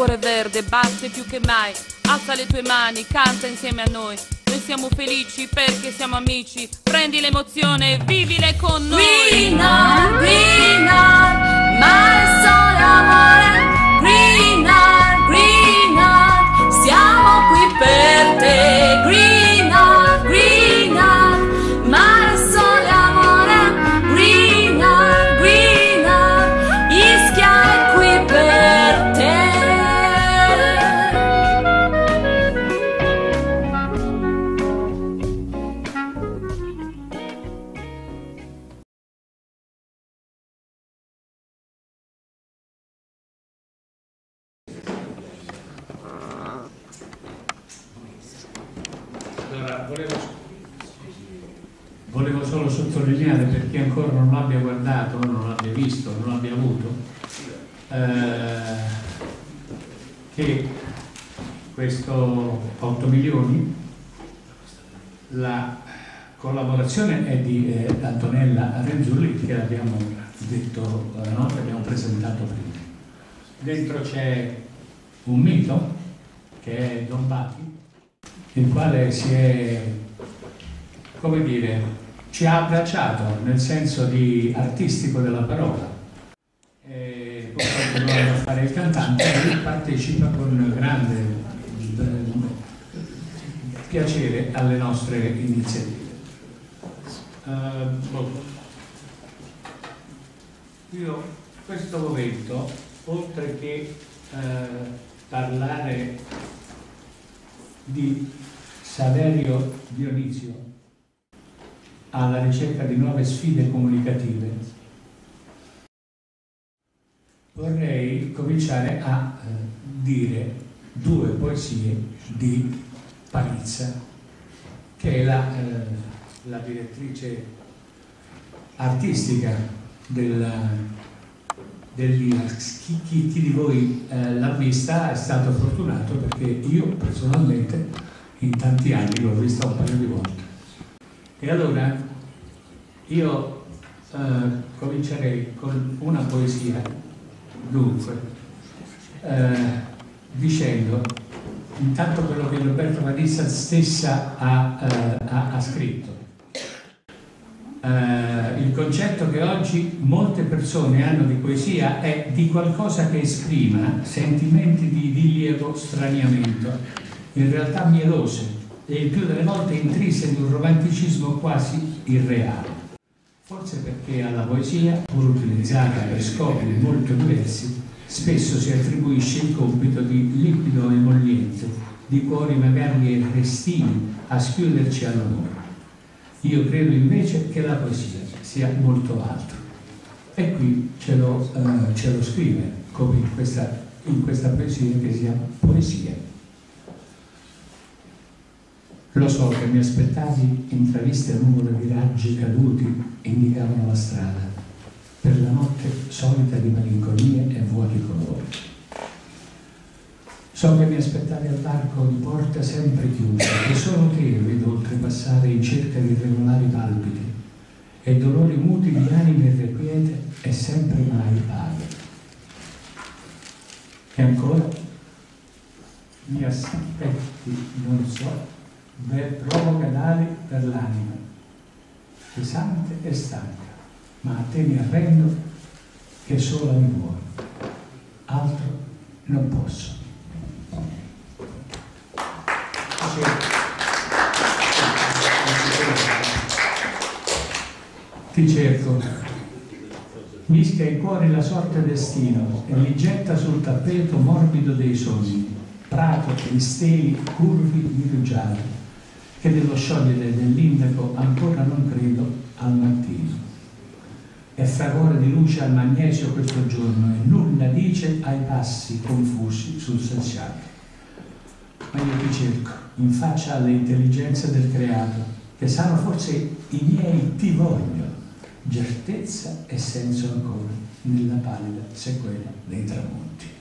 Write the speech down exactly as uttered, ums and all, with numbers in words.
cuore verde batte più che mai. Alza le tue mani, canta insieme a noi. Noi siamo felici perché siamo amici. Prendi l'emozione e vivile con noi. Greenard, Greenard, mare, sole, amore. Greenard, Greenard, siamo qui per te. Greenard, Greenard, mare, sole, amore. Greenard, Greenard, Ischia è qui per te. Allora, volevo, volevo solo sottolineare, per chi ancora non l'abbia guardato, non l'abbia visto, non l'abbia avuto, eh, che questo otto milioni, la collaborazione è di eh, Antonella Renzulli, che abbiamo detto, eh, no? Che abbiamo presentato prima. Dentro c'è un mito che è Don Bati, il quale si è, come dire, ci ha abbracciato nel senso di artistico della parola. E poi continuando a fare il cantante, lui partecipa con grande eh, piacere alle nostre iniziative. Uh, io questo momento, oltre che uh, parlare di Saverio Dionisio alla ricerca di nuove sfide comunicative, vorrei cominciare a eh, dire due poesie di Palizza, che è la, eh, la direttrice artistica del, dell'I N A X. Chi, chi, chi di voi eh, l'ha vista è stato fortunato, perché io personalmente in tanti anni l'ho vista un paio di volte. E allora io eh, comincerei con una poesia, dunque, eh, dicendo intanto quello che Roberto Vanissa stessa ha, eh, ha, ha scritto. Uh, il concetto che oggi molte persone hanno di poesia è di qualcosa che esprima sentimenti di rilievo straniamento, in realtà mielose e il più delle volte intrise di un romanticismo quasi irreale. Forse perché alla poesia, pur utilizzata per scopi molto diversi, spesso si attribuisce il compito di liquido emolliente, di cuori magari restini a schiuderci all'onore. Io credo invece che la poesia sia molto altro, e qui ce lo, uh, ce lo scrive, come in questa, in questa poesia, che sia poesia. Lo so che mi aspettavi, intraviste a nuvole di raggi caduti indicavano la strada, per la notte solita di malinconie e vuoti colori. So che mi aspettavi al varco di porte sempre chiuse, e solo te vedo oltrepassare in cerca di irregolari palpiti, e dolori muti di anime irrequiete e sempre mai paghe. E ancora mi aspetti, non so, provoca d'ali per l'anima, pesante e stanca, ma a te mi arrendo che sola mi vuoi, altro non posso. Ti cerco, mischia ai cuori la sorte destino e li getta sul tappeto morbido dei sogni, prato di steli curvi di rugiada, che dello sciogliere dell'indaco ancora non credo al mattino. È fragore di luce al magnesio questo giorno e nulla dice ai passi confusi sul selciato. Ma io ti cerco, in faccia alle intelligenze del creato, che sanno forse i miei ti voglio, certezza e senso ancora nella pallida sequela dei tramonti.